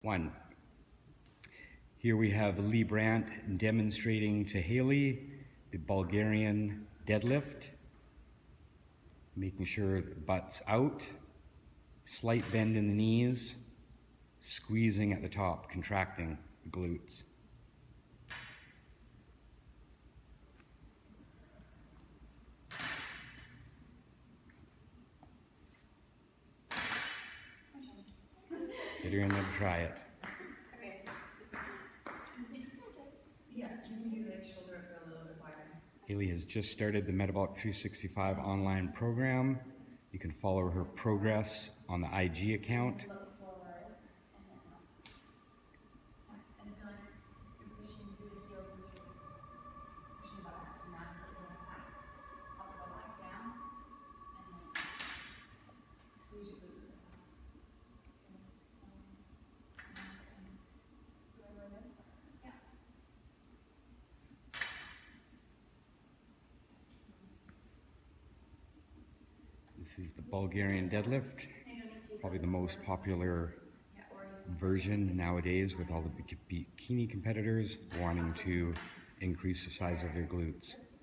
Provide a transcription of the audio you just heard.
1. Here we have Leigh Brandt demonstrating to Leigh the Bulgarian deadlift, making sure the butt's out, slight bend in the knees, squeezing at the top, contracting the glutes. Get her in there to try it. Okay. Yeah, you can do like shoulder up a little bit wider. Leigh has just started the Metabolic 365 online program. You can follow her progress on the IG account. Look forward and then up. Yeah. And feel like you're pushing through the heels and pushing the butt out. So now tilt your head back, up the back down, and then squeeze your glutes at the top. Yeah. This is the Bulgarian deadlift, probably the most popular version nowadays with all the bikini competitors wanting to increase the size of their glutes.